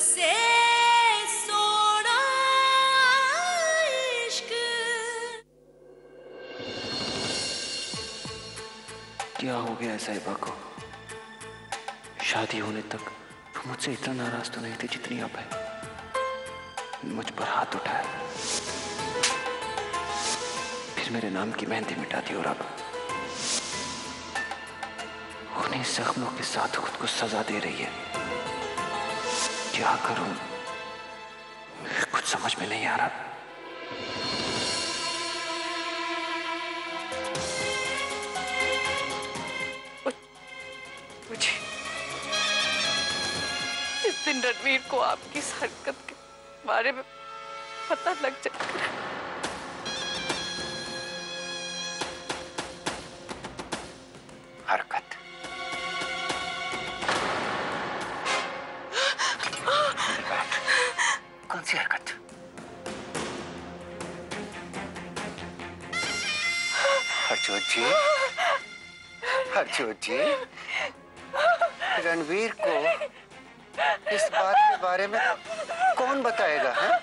से सोना इश्क। क्या हो गया साहिबा को? शादी होने तक वो मुझसे इतना नाराज तो नहीं थी जितनी अब है। मुझ पर हाथ उठाया, फिर मेरे नाम की मेहंदी मिटा दी और अब उन्हीं जख्मों के साथ खुद को सजा दे रही है। क्या करूं, कुछ समझ में नहीं आ रहा। मुझे जिस दिन रणवीर को आपकी इस हरकत के बारे में पता लग जाएगा, हरकत? कौन सी हरकत? हरजोत जी, हरजोत जी, रणवीर को इस बात के बारे में कौन बताएगा? है?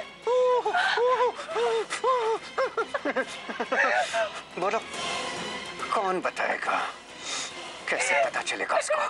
बोलो, कौन बताएगा? कैसे पता चलेगा उसको?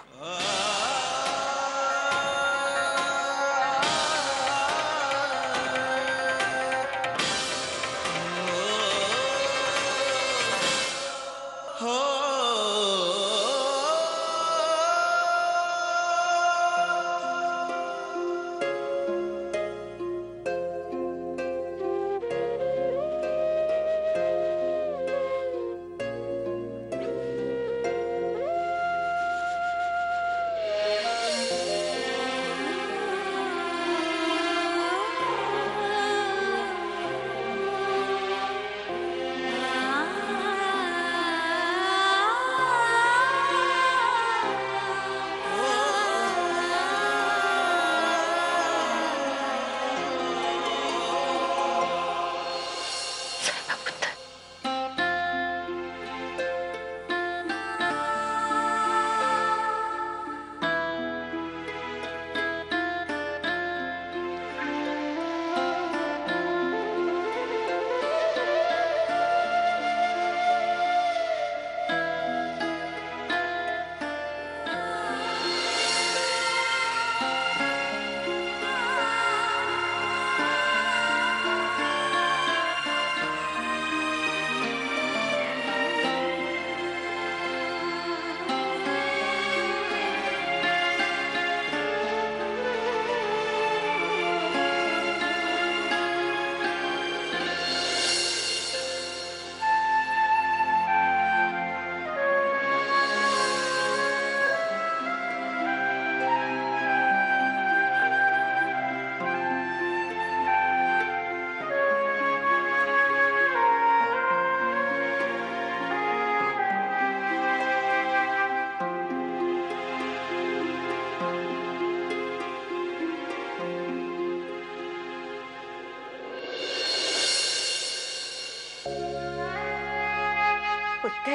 पुत्र,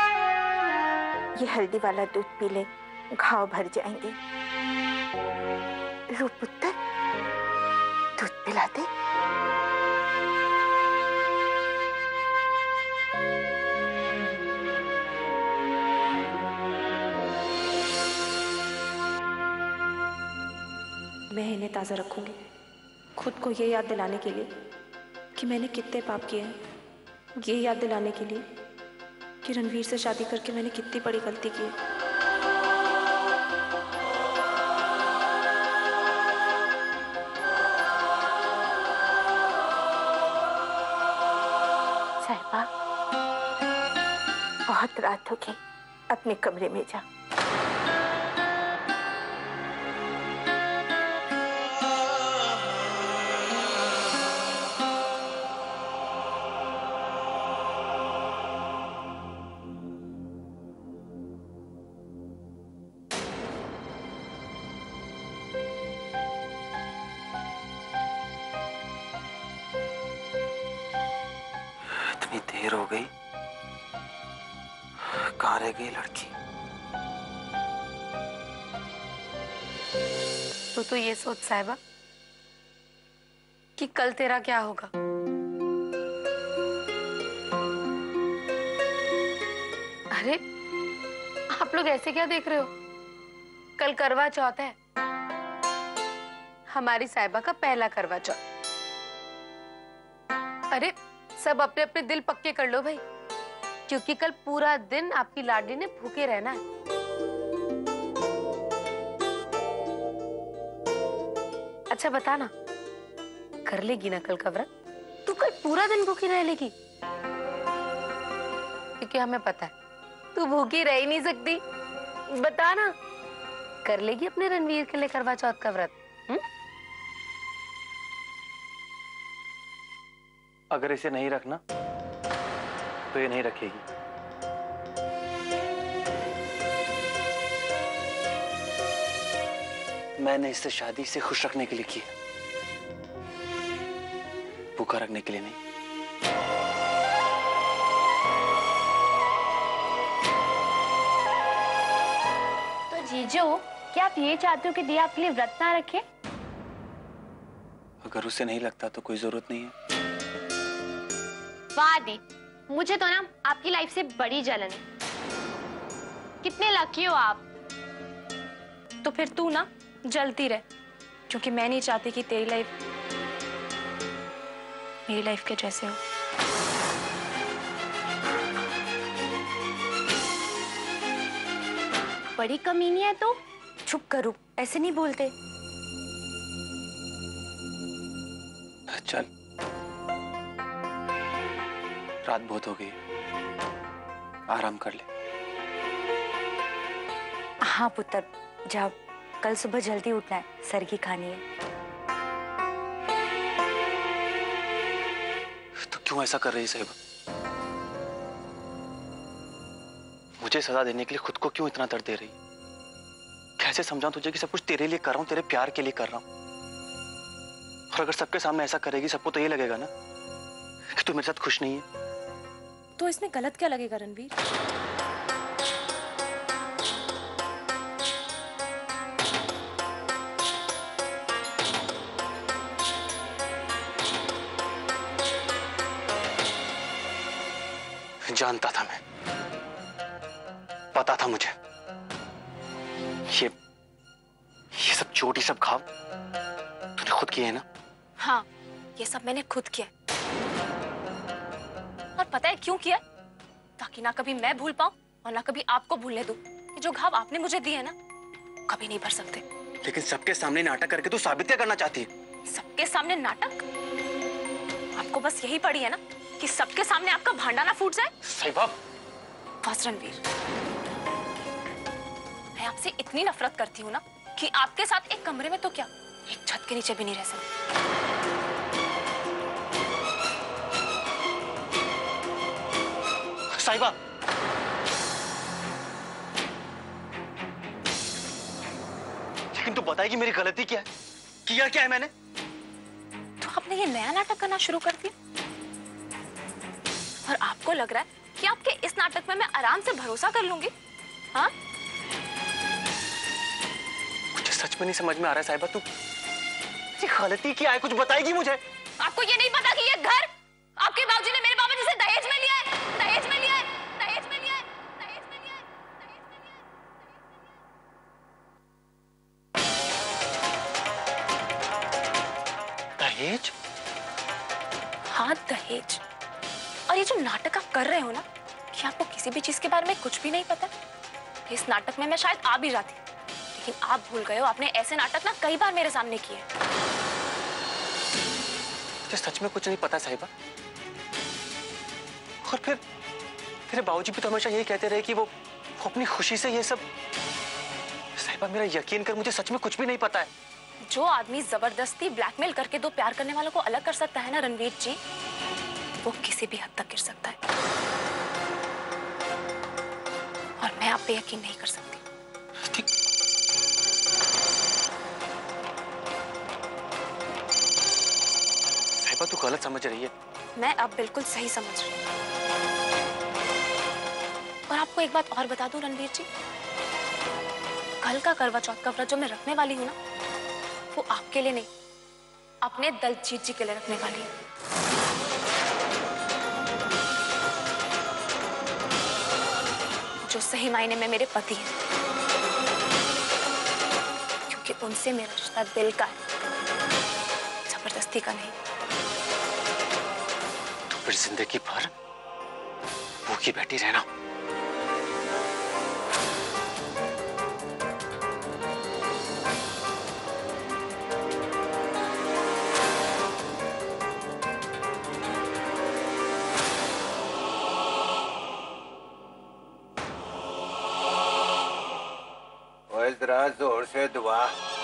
ये हल्दी वाला दूध पी ले, घाव भर जाएंगे। रो पुत्र, दूध पिला दे। मैं इन्हें ताज़ा रखूंगी, खुद को ये याद दिलाने के लिए कि मैंने कितने पाप किए हैं, ये याद दिलाने के लिए कि रणवीर से शादी करके मैंने कितनी बड़ी गलती की है। साहिबा, बहुत रात हो गई, अपने कमरे में जा। देर हो गई, कहाँ रह गई लड़की? तो ये सोच साहिबा कि कल तेरा क्या होगा। अरे आप लोग ऐसे क्या देख रहे हो? कल करवा चौथ है, हमारी साहिबा का पहला करवा चौथ। अरे सब अपने अपने दिल पक्के कर लो भाई, क्योंकि कल पूरा दिन आपकी लाडली ने भूखे रहना है। अच्छा बता ना, कर लेगी ना कल का व्रत? तू कल पूरा दिन भूखी रह लेगी? क्योंकि हमें पता है तू भूखी रह ही नहीं सकती। बता ना, कर लेगी अपने रणवीर के लिए करवा चौथ का व्रत? अगर इसे नहीं रखना तो ये नहीं रखेगी। मैंने इससे शादी इसे खुश रखने के लिए की है, भूखा रखने के लिए नहीं। तो जीजू, क्या आप ये चाहते हो कि दिया आपके लिए व्रत ना रखे? अगर उसे नहीं लगता तो कोई जरूरत नहीं है। वाह दी, मुझे तो ना आपकी लाइफ से बड़ी जलन है। कितने लकी हो आप। तो फिर तू ना जलती रह, क्योंकि मैं नहीं चाहती कि तेरी लाइफ मेरी लाइफ के जैसे हो। बड़ी कमीनी है तो। चुप करो, ऐसे नहीं बोलते। चल, रात बहुत हो गई, आराम कर ले। हाँ पुत्र, जाओ, कल सुबह जल्दी उठना है, सरगी खानी है। तो क्यों ऐसा कर रही है साहिबा? मुझे सजा देने के लिए खुद को क्यों इतना दर्द दे रही? कैसे समझाऊं तुझे कि सब कुछ तेरे लिए कर रहा हूं, तेरे प्यार के लिए कर रहा हूं। और अगर सबके सामने ऐसा करेगी, सबको तो ये लगेगा ना कि तू मेरे साथ खुश नहीं है। तो इसमें गलत क्या लगेगा रणवीर? जानता था मैं, पता था मुझे, ये सब चोट, ये सब घाव तूने खुद किए हैं ना? हाँ, ये सब मैंने खुद किया। और पता है क्यों किया? ताकि ना कभी मैं भूल पाऊं और ना कभी आपको भूलने दूं कि जो घाव आपने मुझे दिए है ना, कभी नहीं भर सकते। लेकिन सबके सामने नाटक करके तू साबित क्या करना चाहती है? सबके सामने नाटक? आपको बस यही पड़ी है ना कि सबके सामने आपका भांडा ना फूट जाए। साहिबा, बस रणवीर, मैं आपसे इतनी नफरत करती हूँ ना कि आपके साथ एक कमरे में तो क्या, एक छत के नीचे भी नहीं रह सकती। साहिबा, लेकिन तू बताएगी मेरी गलती क्या है? किया क्या है मैंने? तो आपने ये नया नाटक करना शुरू कर दिया और आपको लग रहा है कि आपके इस नाटक में मैं आराम से भरोसा कर लूंगी? हाँ? मुझे सच में नहीं समझ में आ रहा है साहिबा, तू गलती क्या है? कुछ बताएगी मुझे? आपको ये नहीं पता कि ये घर आपके बाबूजी ने मेरे बाबा जी से दहेज में लिया है? दहेज में लिया है, दहेज में लिया है, दहेज में लिया है, दहेज में लिया है। दहेज? हाँ, दहेज। और ये जो नाटक आप कर रहे हो ना, कि आपको किसी भी चीज के बारे में कुछ भी नहीं पता। इस नाटक में मैं शायद आ भी जाती, लेकिन आप भूल गए हो, आपने ऐसे नाटक ना कई बार मेरे सामने किए। मुझे सच में कुछ नहीं पता साहिबा। और फिर तेरे बाबूजी भी तो हमेशा यही कहते रहे कि वो अपनी खुशी से ये सब। साहिबा, मेरा यकीन कर, मुझे सच में कुछ भी नहीं पता है। जो आदमी जबरदस्ती ब्लैकमेल करके दो प्यार करने वालों को अलग कर सकता है ना रणवीर जी, वो किसी भी हद तक गिर सकता है। और मैं आप पे यकीन नहीं कर सकती। ठीक। साहिबा, तू गलत समझ रही है। मैं अब बिल्कुल सही समझ रही हूँ। और आपको एक बात और बता दूं रणवीर जी, कल का करवा चौथ का व्रत जो मैं रखने वाली हूँ ना, वो आपके लिए नहीं, अपने दलजीत जी के लिए रखने वाली है। जो सही मायने में मेरे पति हैं, क्योंकि उनसे मेरा रिश्ता दिल का है, जबरदस्ती का नहीं। तो फिर जिंदगी भर भूखी बैठी रहना। जरा जोर से दुआ।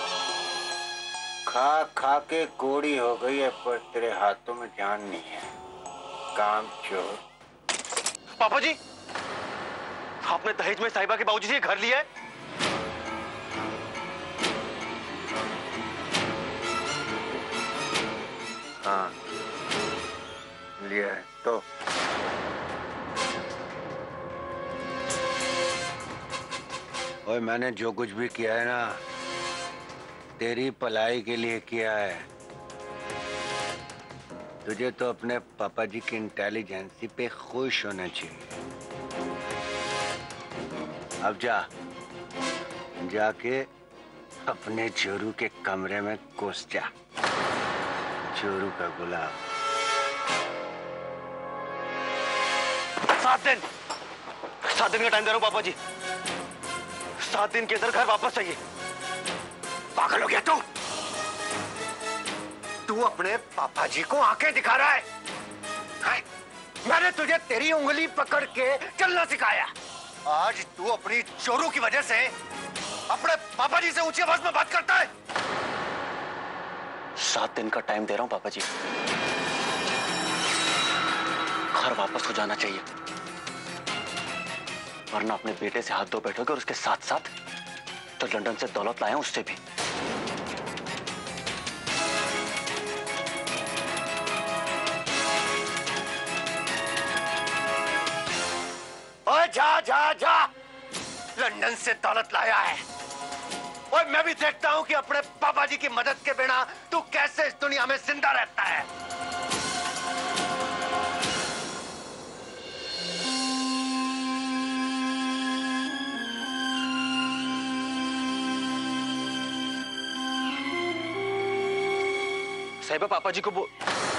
खा खा के कोड़ी हो गई है, पर तेरे हाथों में जान नहीं है। काम चोर। पापा जी, आपने दहेज में साहिबा के बाबूजी से घर लिया है? हाँ लिया है। तो ओए, मैंने जो कुछ भी किया है ना, तेरी भलाई के लिए किया है। तुझे तो अपने पापा जी की इंटेलिजेंसी पे खुश होना चाहिए। अब जाके अपने चोरू के कमरे में घुस जा। चोरू का गुलाम। 7 दिन का टाइम दे रहा हूं पापा जी। 7 दिन के अंदर घर वापस चाहिए। पागल हो गया तू? तू अपने पापा जी को आंखें दिखा रहा है? मैंने तुझे तेरी उंगली पकड़ के चलना सिखाया। आज तू अपनी चोरों की वजह से अपने पापा जी से ऊंची आवाज में बात करता है। 7 दिन का टाइम दे रहा हूं पापा जी। घर वापस हो जाना चाहिए, वरना अपने बेटे से हाथ धो बैठोगे और उसके साथ साथ तो लंदन से दौलत लाए उससे भी। ओए जा लंदन से दौलत लाया है। और मैं भी देखता हूं कि अपने पापा जी की मदद के बिना तू कैसे इस दुनिया में जिंदा रहता है। साहिबा पापा जी को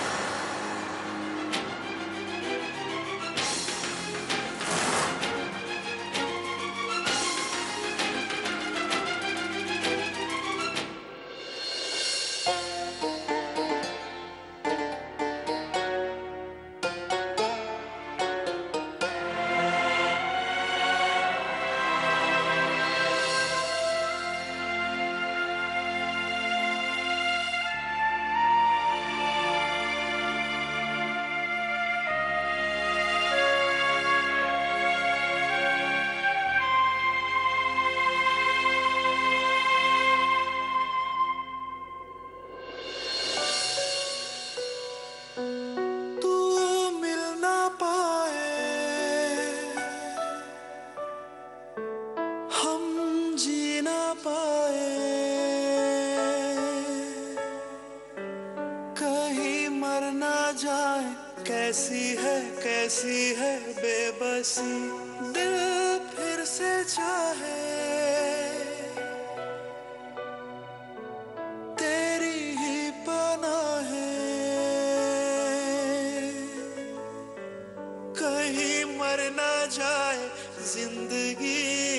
कैसी है बेबसी, दिल फिर से चाहे तेरी ही पनाहे, कहीं मर ना जाए जिंदगी।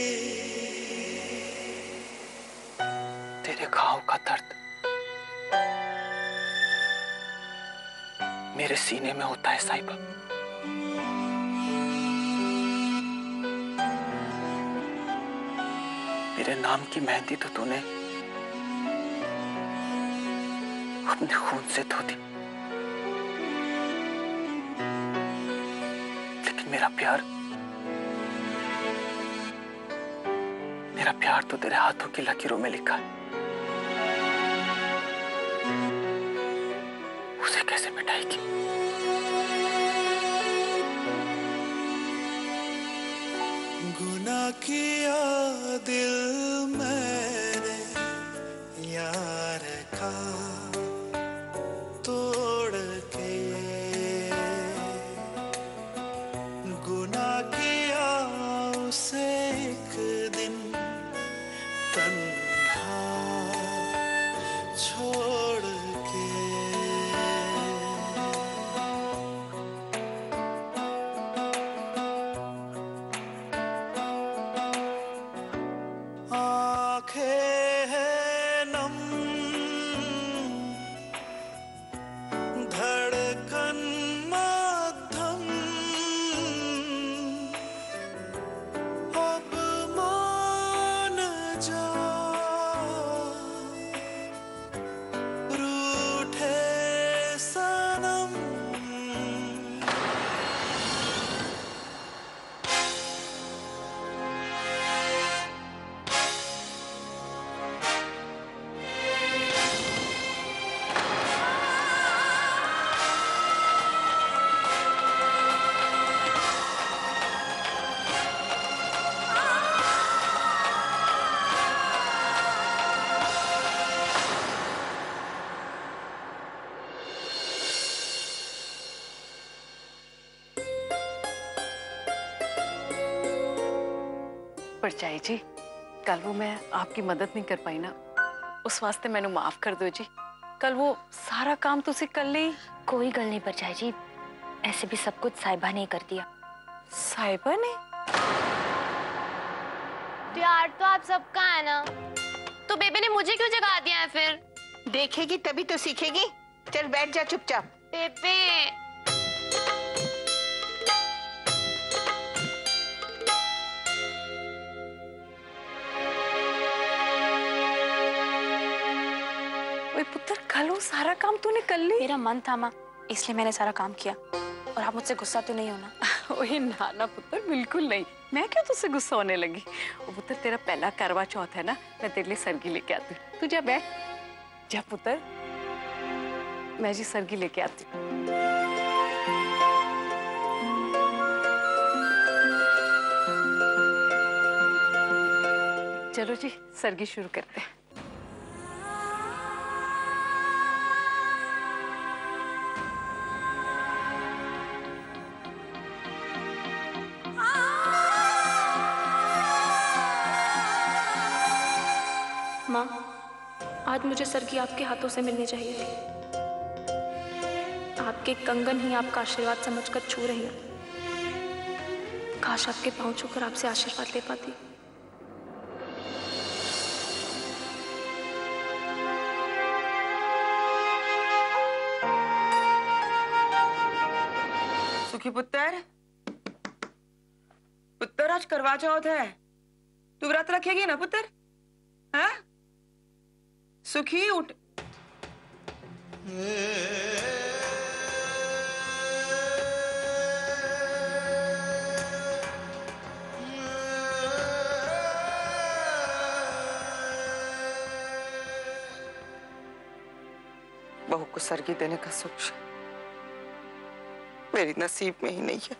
तेरे घाव का दर्द मेरे सीने में होता है साहिबा। मेरे नाम की मेहंदी तो तूने अपने खून से धो दी, लेकिन मेरा प्यार तो तेरे हाथों की लकीरों में लिखा है। उसे कैसे मिटाएगी? गुनाह किया दिल मैंने यार छोड़ के। आंखें हैं नम, धड़कन मध्यम, अब मान जा, रूठे सनम। परचाई जी, कल वो मैं आपकी मदद नहीं कर पाई ना, उस वास्ते मैनू माफ कर दो जी। कल वो सारा काम तुसी कर ली। कोई गल नहीं परचाई जी, ऐसे भी सब कुछ साहिबा ने कर दिया। साहिबा ने? प्यार तो आप सबका है ना, तो बेबे ने मुझे क्यों जगा दिया है फिर? देखेगी तभी तो सीखेगी। चल बैठ जा चुपचाप। बेबे ओए पुत्र, कल वो सारा काम तूने कर ली? मेरा मन था माँ, इसलिए मैंने सारा काम किया। और आप मुझसे गुस्सा तो नहीं होना? ओए ना ना पुत्र, बिल्कुल नहीं। मैं क्यों तुझसे गुस्सा होने लगी? ओ पुत्र, तेरा पहला करवा चौथ है ना, मैं तेरे लिए सरगी लेके आती हूँ। तू जा बैठ जा पुत्र, मैं जी सरगी लेके आती हूँ। चलो जी, सरगी शुरू करते हैं। माँ, आज मुझे सरगी आपके हाथों से मिलनी चाहिए थी। आपके कंगन ही आपका आशीर्वाद समझकर छू रही हूँ। काश आपके पांव छूकर आपसे आशीर्वाद ले पाती। सुखी पुत्र, पुत्र आज करवा चौथ है, तू व्रत रखेगी ना पुत्र? हाँ? सुखी उठ। बहू को सरगी देने का सुख मेरी नसीब में ही नहीं है।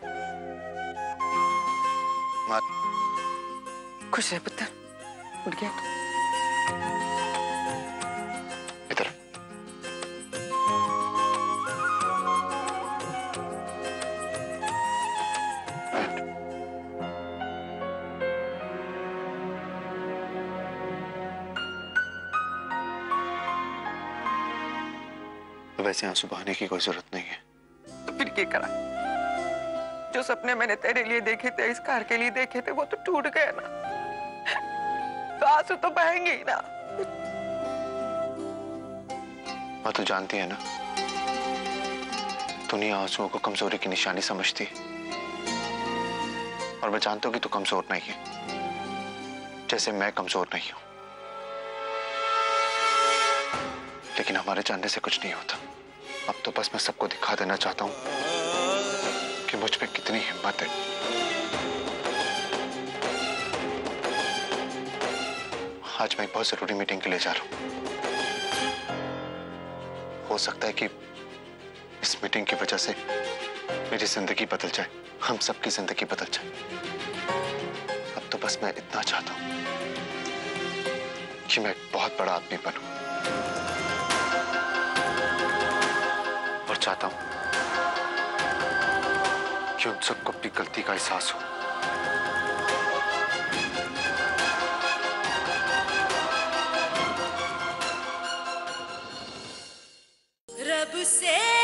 खुश है पुत्र, उठ गया तू? इधर वैसे आंसू बहाने की कोई जरूरत नहीं है। तो फिर क्या करा? जो सपने मैंने तेरे लिए देखे थे, इस कार के लिए देखे थे, वो तो टूट गए ना। तो आंसू तो बहेंगे ही ना। माँ तू जानती है ना, दुनिया आंसुओं को कमजोरी की निशानी समझती है। और मैं जानता हूं कि तू कमजोर नहीं है, जैसे मैं कमजोर नहीं हूं। लेकिन हमारे जानने से कुछ नहीं होता। अब तो बस मैं सबको दिखा देना चाहता हूं कि मुझ में कितनी हिम्मत है। आज मैं एक बहुत जरूरी मीटिंग के लिए जा रहा हूं। हो सकता है कि इस मीटिंग की वजह से मेरी जिंदगी बदल जाए, हम सबकी जिंदगी बदल जाए। अब तो बस मैं इतना चाहता हूं कि मैं एक बहुत बड़ा आदमी बनूं। और चाहता हूं कि उन सबको अपनी गलती का एहसास हो। रब से